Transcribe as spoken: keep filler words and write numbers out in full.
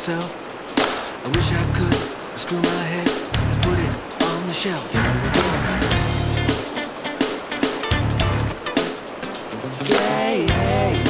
myself. I wish I could screw my head and put it on the shelf. You know we're doing that. Stay, hey.